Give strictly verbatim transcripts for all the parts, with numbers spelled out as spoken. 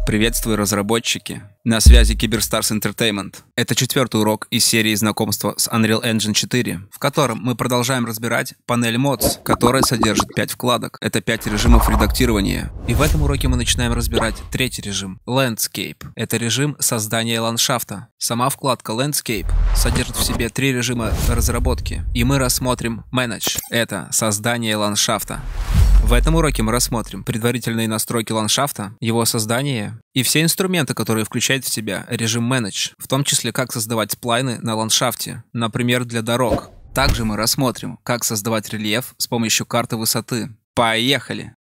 Приветствую, разработчики! На связи Cyberstars Entertainment. Это четвертый урок из серии знакомства с Unreal Engine четыре, в котором мы продолжаем разбирать панель Mods, которая содержит пять вкладок. Это пять режимов редактирования. И в этом уроке мы начинаем разбирать третий режим — Landscape. Это режим создания ландшафта. Сама вкладка Landscape содержит в себе три режима разработки. И мы рассмотрим Manage. Это создание ландшафта. В этом уроке мы рассмотрим предварительные настройки ландшафта, его создание и все инструменты, которые включают в себя режим Manage, в том числе как создавать сплайны на ландшафте, например, для дорог. Также мы рассмотрим, как создавать рельеф с помощью карты высоты. Поехали!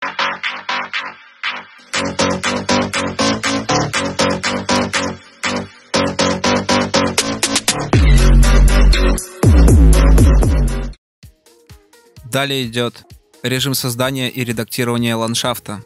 Далее идет режим создания и редактирования ландшафта.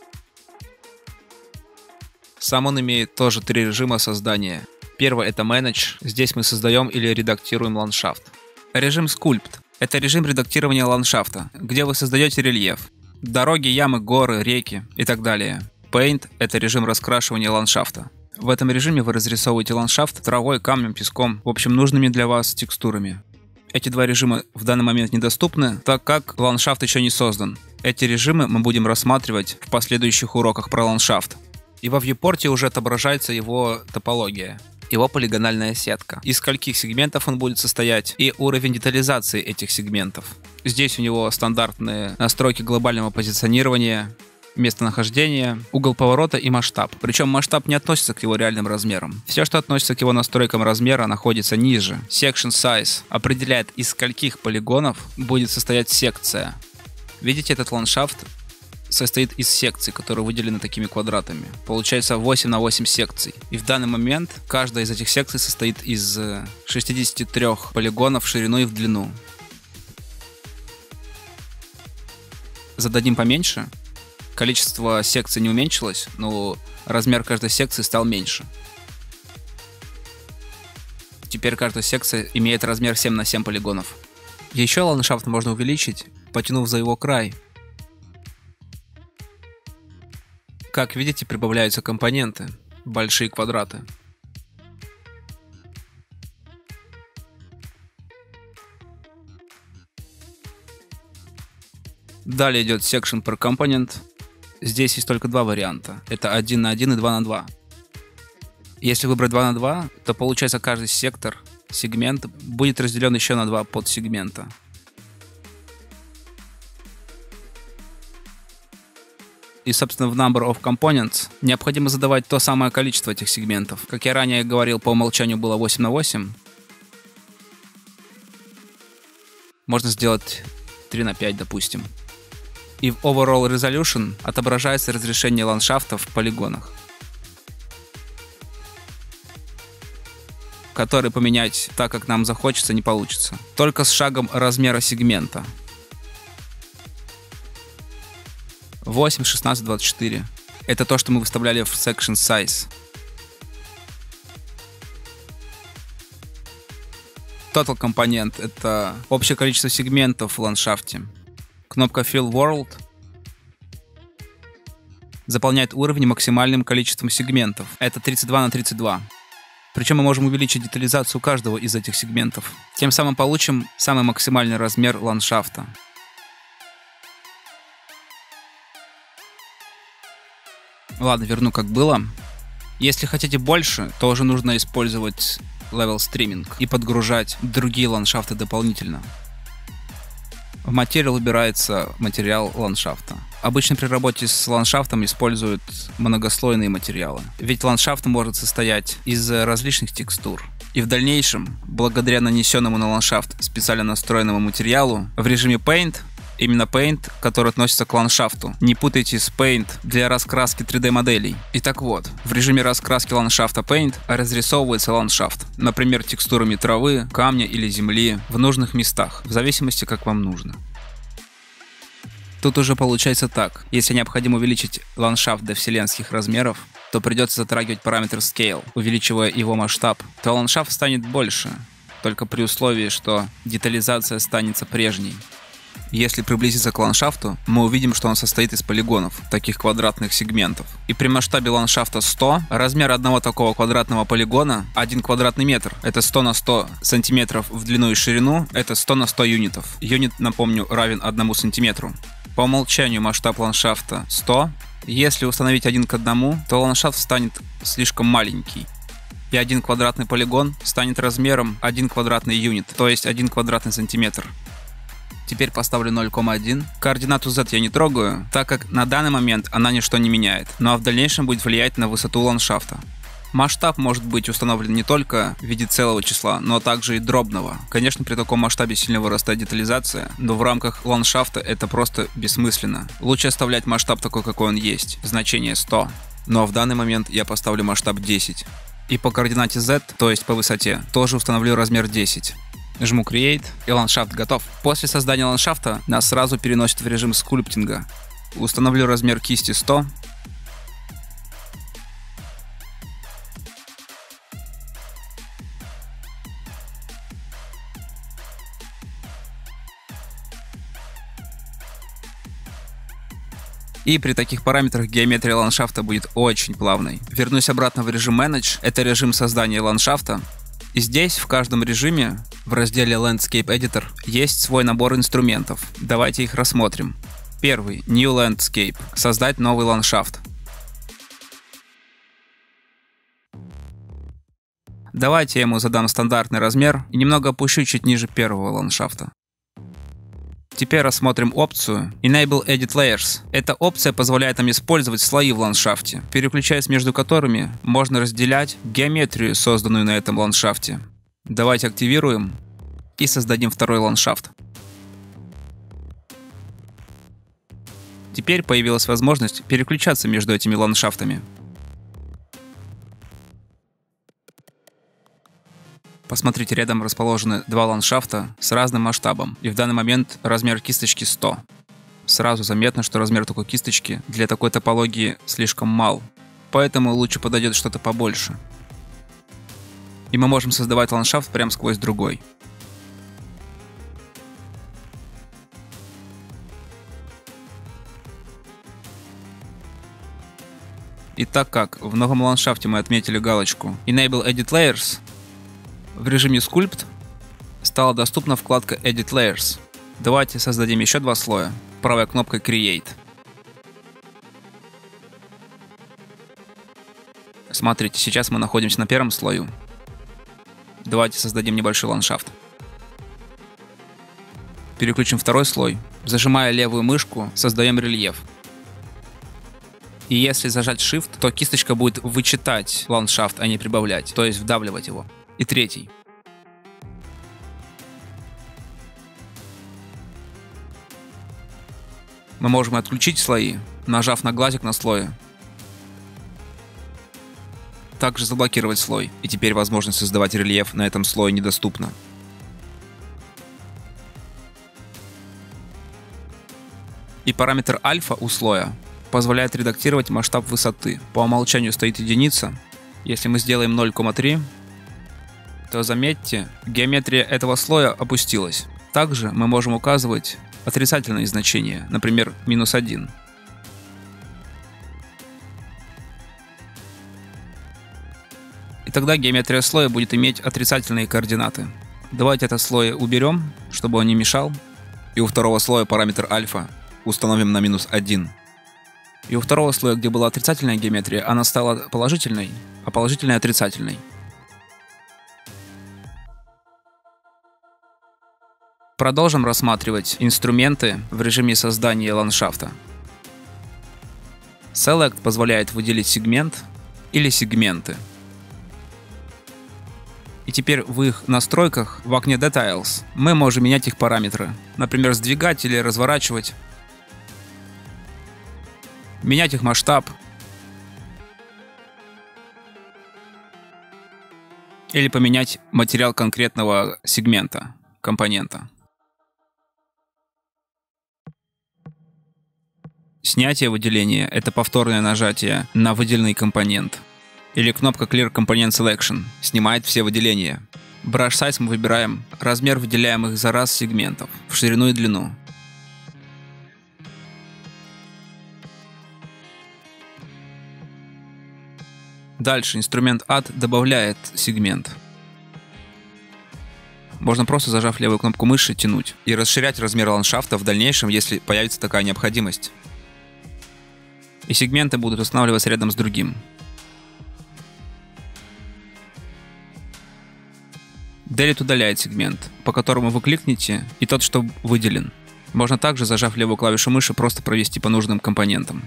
Сам он имеет тоже три режима создания. Первый — это Manage. Здесь мы создаем или редактируем ландшафт. Режим Sculpt — это режим редактирования ландшафта, где вы создаете рельеф. Дороги, ямы, горы, реки и так далее. Paint — это режим раскрашивания ландшафта. В этом режиме вы разрисовываете ландшафт травой, камнем, песком, в общем, нужными для вас текстурами. Эти два режима в данный момент недоступны, так как ландшафт еще не создан. Эти режимы мы будем рассматривать в последующих уроках про ландшафт. И во вьюпорте уже отображается его топология, его полигональная сетка, из скольких сегментов он будет состоять и уровень детализации этих сегментов. Здесь у него стандартные настройки глобального позиционирования, местонахождение, угол поворота и масштаб. Причем масштаб не относится к его реальным размерам. Все, что относится к его настройкам размера, находится ниже. Section Size определяет, из скольких полигонов будет состоять секция. Видите, этот ландшафт состоит из секций, которые выделены такими квадратами. Получается восемь на восемь секций. И в данный момент каждая из этих секций состоит из шестидесяти трёх полигонов в ширину и в длину. Зададим поменьше. Количество секций не уменьшилось, но размер каждой секции стал меньше. Теперь каждая секция имеет размер семь на семь полигонов. Еще ландшафт можно увеличить, потянув за его край. Как видите, прибавляются компоненты, большие квадраты. Далее идет Section per Component. Здесь есть только два варианта. Это один на один и два на два. Если выбрать два на два, то получается каждый сектор, сегмент будет разделен еще на два подсегмента. И, собственно, в Number of Components необходимо задавать то самое количество этих сегментов. Как я ранее говорил, по умолчанию было восемь на восемь. Можно сделать три на пять, допустим. И в Overall Resolution отображается разрешение ландшафта в полигонах, который поменять так, как нам захочется, не получится. Только с шагом размера сегмента. восемь, шестнадцать, двадцать четыре. Это то, что мы выставляли в Section Size. Total компонент — это общее количество сегментов в ландшафте. Кнопка Fill World заполняет уровни максимальным количеством сегментов. Это тридцать два на тридцать два. Причем мы можем увеличить детализацию каждого из этих сегментов. Тем самым получим самый максимальный размер ландшафта. Ладно, верну как было. Если хотите больше, то уже нужно использовать Level Streaming и подгружать другие ландшафты дополнительно. В Material выбирается материал ландшафта. Обычно при работе с ландшафтом используют многослойные материалы, ведь ландшафт может состоять из различных текстур. И в дальнейшем, благодаря нанесенному на ландшафт специально настроенному материалу, в режиме Paint, именно Paint, который относится к ландшафту, не путайте с Paint для раскраски три дэ моделей. Итак вот, в режиме раскраски ландшафта Paint разрисовывается ландшафт, например, текстурами травы, камня или земли в нужных местах, в зависимости, как вам нужно. Тут уже получается так: если необходимо увеличить ландшафт до вселенских размеров, то придется затрагивать параметр Scale, увеличивая его масштаб, то ландшафт станет больше, только при условии, что детализация останется прежней. Если приблизиться к ландшафту, мы увидим, что он состоит из полигонов, таких квадратных сегментов. И при масштабе ландшафта сто, размер одного такого квадратного полигона один квадратный метр. Это сто на сто сантиметров в длину и ширину, это сто на сто юнитов. Юнит, напомню, равен одному сантиметру. По умолчанию масштаб ландшафта сто. Если установить один к одному, то ландшафт станет слишком маленький. И один квадратный полигон станет размером один квадратный юнит, то есть один квадратный сантиметр. Теперь поставлю ноль целых один. Координату Z я не трогаю, так как на данный момент она ничто не меняет, но в дальнейшем будет влиять на высоту ландшафта. Масштаб может быть установлен не только в виде целого числа, но также и дробного. Конечно, при таком масштабе сильно вырастает детализация, но в рамках ландшафта это просто бессмысленно. Лучше оставлять масштаб такой, какой он есть, значение сто. Но в данный момент я поставлю масштаб десять. И по координате Z, то есть по высоте, тоже установлю размер десять. Жму Create, и ландшафт готов. После создания ландшафта нас сразу переносит в режим скульптинга. Установлю размер кисти сто. И при таких параметрах геометрия ландшафта будет очень плавной. Вернусь обратно в режим Manage, это режим создания ландшафта. И здесь, в каждом режиме, в разделе Landscape Editor, есть свой набор инструментов. Давайте их рассмотрим. Первый. New Landscape. Создать новый ландшафт. Давайте я ему задам стандартный размер и немного опущу чуть ниже первого ландшафта. Теперь рассмотрим опцию Enable Edit Layers. Эта опция позволяет нам использовать слои в ландшафте, переключаясь между которыми можно разделять геометрию, созданную на этом ландшафте. Давайте активируем и создадим второй ландшафт. Теперь появилась возможность переключаться между этими ландшафтами. Посмотрите, рядом расположены два ландшафта с разным масштабом, и в данный момент размер кисточки сто. Сразу заметно, что размер такой кисточки для такой топологии слишком мал, поэтому лучше подойдет что-то побольше. И мы можем создавать ландшафт прямо сквозь другой. И так как в новом ландшафте мы отметили галочку Enable Edit Layers, в режиме Sculpt стала доступна вкладка Edit Layers. Давайте создадим еще два слоя. Правой кнопкой Create. Смотрите, сейчас мы находимся на первом слою. Давайте создадим небольшой ландшафт. Переключим второй слой. Зажимая левую мышку, создаем рельеф. И если зажать Shift, то кисточка будет вычитать ландшафт, а не прибавлять, то есть вдавливать его. И третий. Мы можем отключить слои, нажав на глазик на слое. Также заблокировать слой, и теперь возможность создавать рельеф на этом слое недоступна. И параметр альфа у слоя позволяет редактировать масштаб высоты. По умолчанию стоит единица. Если мы сделаем ноль целых три, то заметьте, геометрия этого слоя опустилась. Также мы можем указывать отрицательные значения, например, минус один. И тогда геометрия слоя будет иметь отрицательные координаты. Давайте этот слой уберем, чтобы он не мешал. И у второго слоя параметр альфа установим на минус один. И у второго слоя, где была отрицательная геометрия, она стала положительной, а положительная отрицательной. Продолжим рассматривать инструменты в режиме создания ландшафта. Select позволяет выделить сегмент или сегменты. И теперь в их настройках в окне Details мы можем менять их параметры. Например, сдвигать или разворачивать. Менять их масштаб. Или поменять материал конкретного сегмента, компонента. Снятие выделения — это повторное нажатие на выделенный компонент. Или кнопка Clear Component Selection снимает все выделения. Brush Size мы выбираем размер выделяемых за раз сегментов в ширину и длину. Дальше инструмент Add добавляет сегмент. Можно просто, зажав левую кнопку мыши, тянуть и расширять размер ландшафта в дальнейшем, если появится такая необходимость. И сегменты будут устанавливаться рядом с другим. Delete удаляет сегмент, по которому вы кликните, и тот, что выделен. Можно также, зажав левую клавишу мыши, просто провести по нужным компонентам.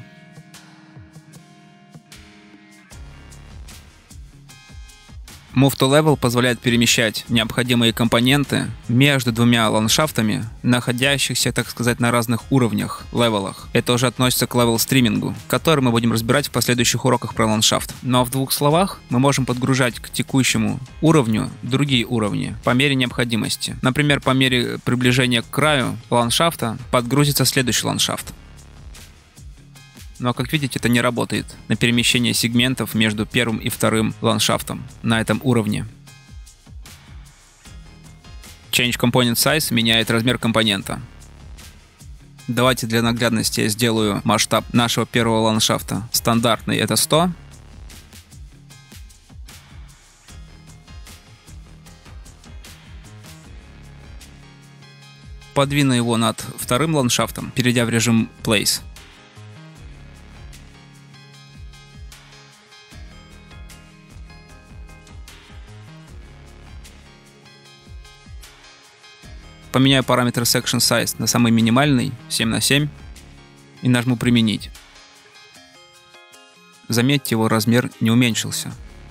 Move to Level позволяет перемещать необходимые компоненты между двумя ландшафтами, находящихся, так сказать, на разных уровнях, левелах. Это уже относится к левел-стримингу, который мы будем разбирать в последующих уроках про ландшафт. Но в двух словах мы можем подгружать к текущему уровню другие уровни по мере необходимости. Например, по мере приближения к краю ландшафта подгрузится следующий ландшафт. Но, как видите, это не работает на перемещение сегментов между первым и вторым ландшафтом на этом уровне. Change Component Size меняет размер компонента. Давайте для наглядности я сделаю масштаб нашего первого ландшафта. Стандартный — это сто. Подвину его над вторым ландшафтом, перейдя в режим Place. Поменяю параметр Section Size на самый минимальный, семь на семь, и нажму «Применить». Заметьте, его размер не уменьшился.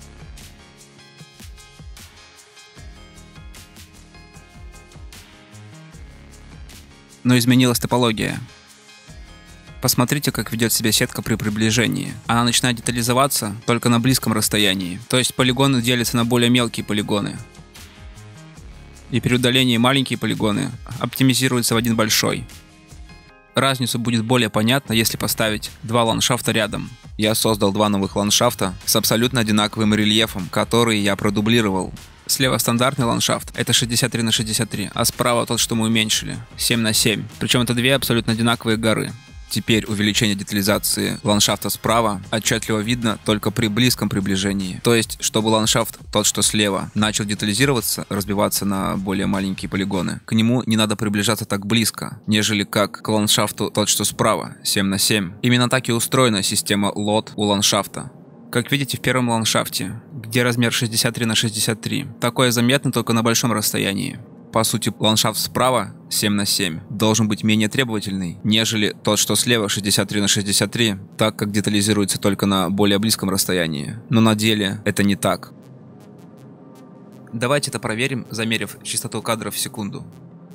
Но изменилась топология. Посмотрите, как ведет себя сетка при приближении. Она начинает детализоваться только на близком расстоянии, то есть полигоны делятся на более мелкие полигоны. И при удалении маленькие полигоны оптимизируются в один большой. Разницу будет более понятно, если поставить два ландшафта рядом. Я создал два новых ландшафта с абсолютно одинаковым рельефом, которые я продублировал. Слева стандартный ландшафт, это шестьдесят три на шестьдесят три, а справа тот, что мы уменьшили, семь на семь. Причем это две абсолютно одинаковые горы. Теперь увеличение детализации ландшафта справа отчетливо видно только при близком приближении. То есть, чтобы ландшафт, тот что слева, начал детализироваться, разбиваться на более маленькие полигоны, к нему не надо приближаться так близко, нежели как к ландшафту тот что справа, семь на семь. Именно так и устроена система лот у ландшафта. Как видите, в первом ландшафте, где размер шестьдесят три на шестьдесят три, такое заметно только на большом расстоянии. По сути, ландшафт справа, семь на семь, должен быть менее требовательный, нежели тот, что слева, шестьдесят три на шестьдесят три, так как детализируется только на более близком расстоянии. Но на деле это не так. Давайте это проверим, замерив частоту кадров в секунду.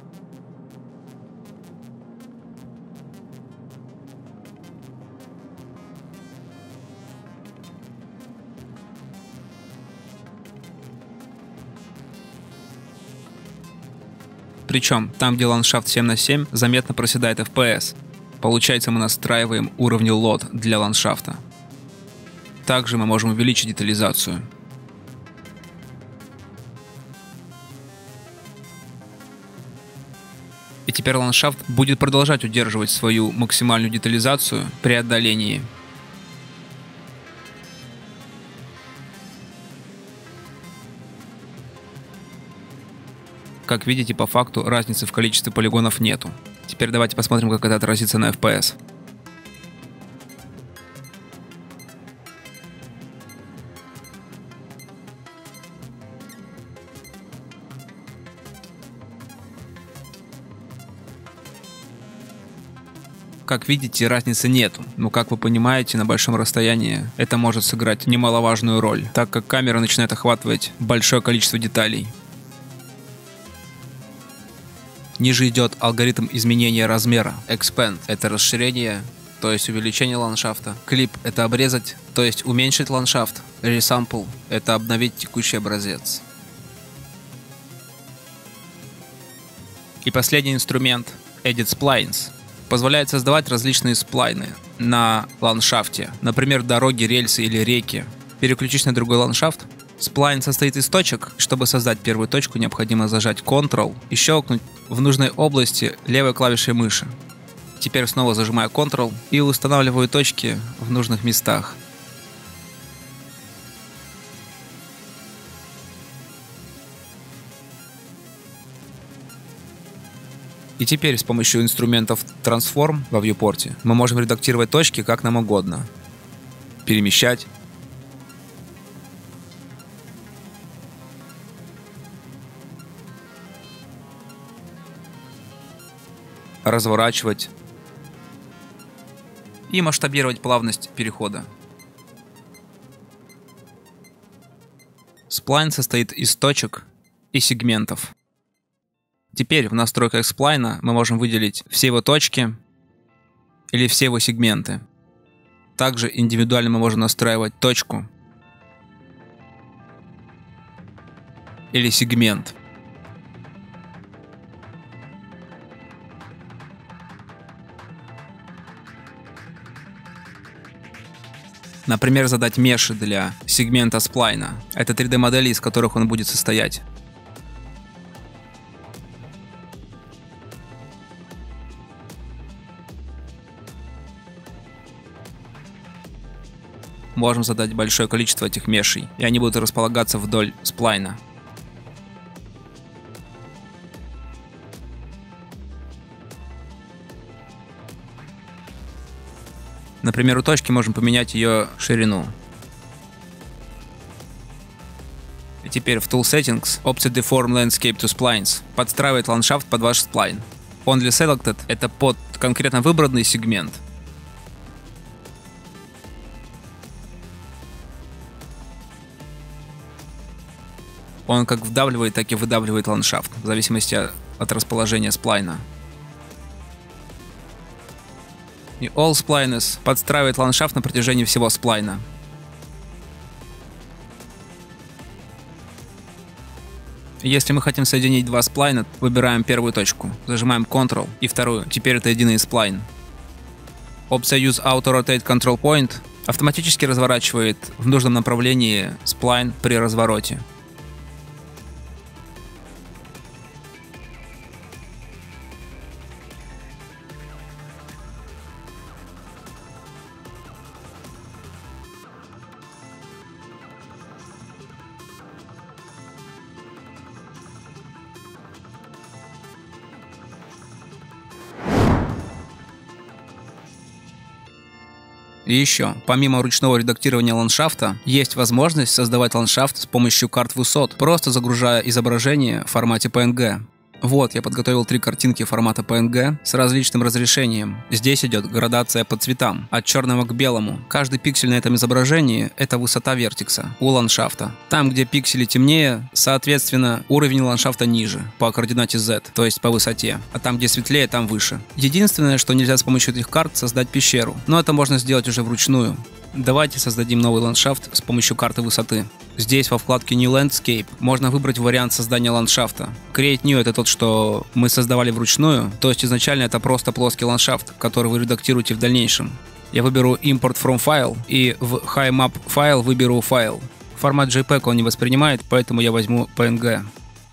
Причем, там, где ландшафт семь на семь, заметно проседает эф пи эс. Получается, мы настраиваем уровни лот для ландшафта. Также мы можем увеличить детализацию. И теперь ландшафт будет продолжать удерживать свою максимальную детализацию при отдалении. Как видите, по факту разницы в количестве полигонов нету. Теперь давайте посмотрим, как это отразится на эф пи эс. Как видите, разницы нету, но, как вы понимаете, на большом расстоянии это может сыграть немаловажную роль, так как камера начинает охватывать большое количество деталей. Ниже идет алгоритм изменения размера. Expand — это расширение, то есть увеличение ландшафта. Clip — это обрезать, то есть уменьшить ландшафт. Resample — это обновить текущий образец. И последний инструмент — Edit Splines позволяет создавать различные сплайны на ландшафте. Например, дороги, рельсы или реки. Переключись на другой ландшафт. Сплайн состоит из точек. Чтобы создать первую точку, необходимо зажать контрол и щелкнуть в нужной области левой клавишей мыши. Теперь снова зажимаю контрол и устанавливаю точки в нужных местах. И теперь с помощью инструментов Transform во вьюпорте мы можем редактировать точки как нам угодно. Перемещать. Разворачивать. И масштабировать плавность перехода. Сплайн состоит из точек и сегментов. Теперь в настройках сплайна мы можем выделить все его точки или все его сегменты. Также индивидуально мы можем настраивать точку или сегмент. Например, задать меши для сегмента сплайна. Это три дэ модели, из которых он будет состоять. Можем задать большое количество этих мешей, и они будут располагаться вдоль сплайна. Например, у точки можем поменять ее ширину. И теперь в Tool Settings опция Deform Landscape to Splines подстраивает ландшафт под ваш сплайн. Only Selected — это под конкретно выбранный сегмент. Он как вдавливает, так и выдавливает ландшафт, в зависимости от расположения сплайна. И All Splines подстраивает ландшафт на протяжении всего сплайна. Если мы хотим соединить два сплайна, выбираем первую точку, зажимаем Ctrl и вторую, теперь это единый сплайн. Опция Use Auto Rotate Control Point автоматически разворачивает в нужном направлении сплайн при развороте. И еще, помимо ручного редактирования ландшафта, есть возможность создавать ландшафт с помощью карт высот, просто загружая изображение в формате пи эн джи. Вот, я подготовил три картинки формата пи эн джи с различным разрешением. Здесь идет градация по цветам, от черного к белому. Каждый пиксель на этом изображении — это высота вертекса у ландшафта. Там, где пиксели темнее, соответственно, уровень ландшафта ниже, по координате Z, то есть по высоте. А там, где светлее, там выше. Единственное, что нельзя с помощью этих карт создать пещеру, но это можно сделать уже вручную. Давайте создадим новый ландшафт с помощью карты высоты. Здесь во вкладке New Landscape можно выбрать вариант создания ландшафта. Create New — это тот, что мы создавали вручную, то есть изначально это просто плоский ландшафт, который вы редактируете в дальнейшем. Я выберу Import from File и в High Map File выберу файл. Формат JPEG он не воспринимает, поэтому я возьму пи эн джи.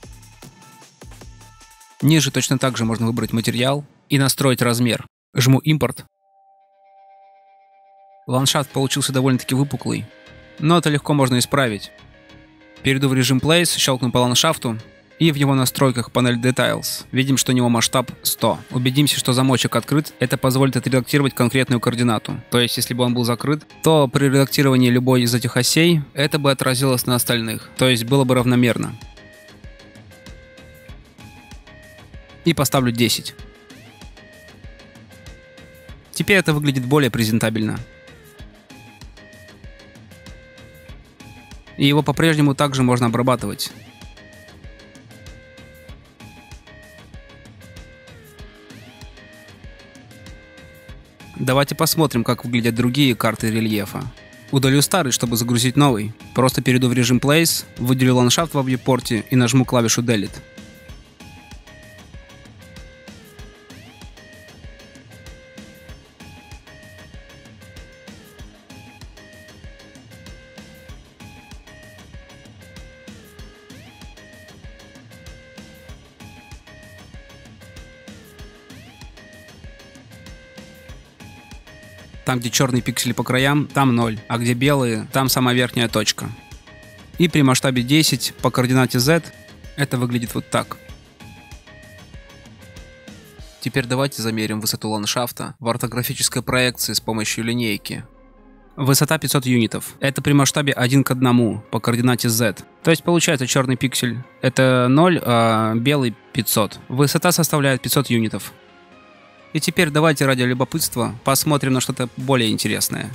Ниже точно так же можно выбрать материал и настроить размер. Жму Import. Ландшафт получился довольно-таки выпуклый, но это легко можно исправить. Перейду в режим Place, щелкну по ландшафту, и в его настройках панель Details видим, что у него масштаб сто. Убедимся, что замочек открыт, это позволит отредактировать конкретную координату. То есть, если бы он был закрыт, то при редактировании любой из этих осей это бы отразилось на остальных, то есть было бы равномерно. И поставлю десять. Теперь это выглядит более презентабельно. И его по-прежнему также можно обрабатывать. Давайте посмотрим, как выглядят другие карты рельефа. Удалю старый, чтобы загрузить новый. Просто перейду в режим Place, выделю ландшафт во вьюпорте и нажму клавишу Delete. Там, где черные пиксели по краям, там ноль, а где белые, там самая верхняя точка. И при масштабе десять по координате Z это выглядит вот так. Теперь давайте замерим высоту ландшафта в ортографической проекции с помощью линейки. Высота пятьсот юнитов. Это при масштабе один к одному по координате Z. То есть получается черный пиксель это ноль, а белый пятьсот. Высота составляет пятьсот юнитов. И теперь давайте ради любопытства посмотрим на что-то более интересное.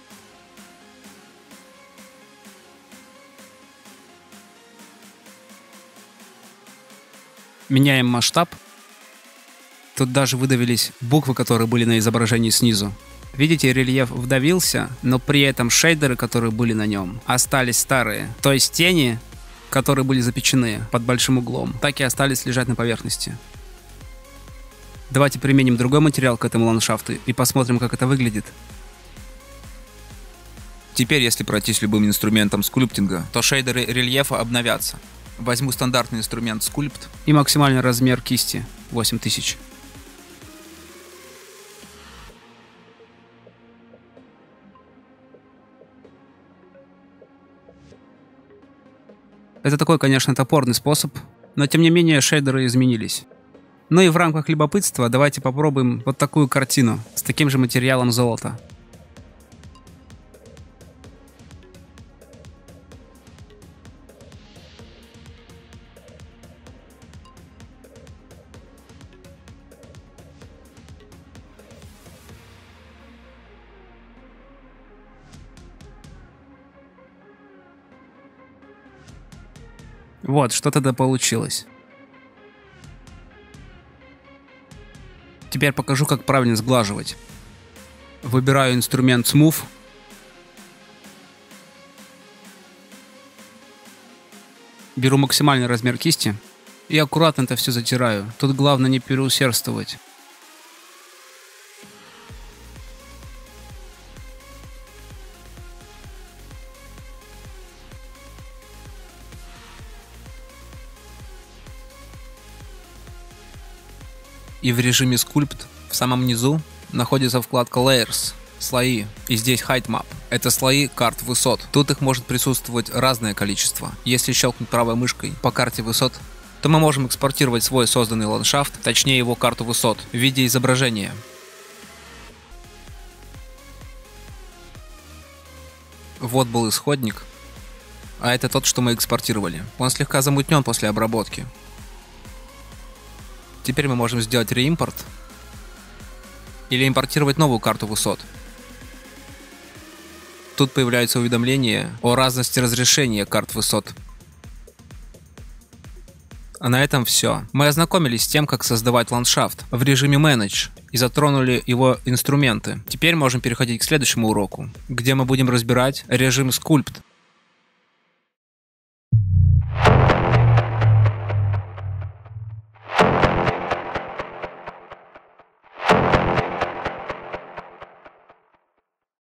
Меняем масштаб. Тут даже выдавились буквы, которые были на изображении снизу. Видите, рельеф вдавился, но при этом шейдеры, которые были на нем, остались старые. То есть тени, которые были запечены под большим углом, так и остались лежать на поверхности. Давайте применим другой материал к этому ландшафту и посмотрим, как это выглядит. Теперь, если пройтись любым инструментом скульптинга, то шейдеры рельефа обновятся. Возьму стандартный инструмент Sculpt. И максимальный размер кисти восемь тысяч. Это такой, конечно, топорный способ, но тем не менее шейдеры изменились. Ну и в рамках любопытства давайте попробуем вот такую картину с таким же материалом золота. Вот, что тогда получилось. Теперь покажу, как правильно сглаживать. Выбираю инструмент Smooth. Беру максимальный размер кисти и аккуратно это все затираю. Тут главное не переусердствовать. И в режиме Sculpt в самом низу находится вкладка Layers, слои, и здесь Height Map. Это слои карт высот. Тут их может присутствовать разное количество. Если щелкнуть правой мышкой по карте высот, то мы можем экспортировать свой созданный ландшафт, точнее его карту высот, в виде изображения. Вот был исходник, а это тот, что мы экспортировали. Он слегка замутнен после обработки. Теперь мы можем сделать реимпорт или импортировать новую карту высот. Тут появляется уведомление о разности разрешения карт высот. А на этом все. Мы ознакомились с тем, как создавать ландшафт в режиме Manage и затронули его инструменты. Теперь можем переходить к следующему уроку, где мы будем разбирать режим Sculpt.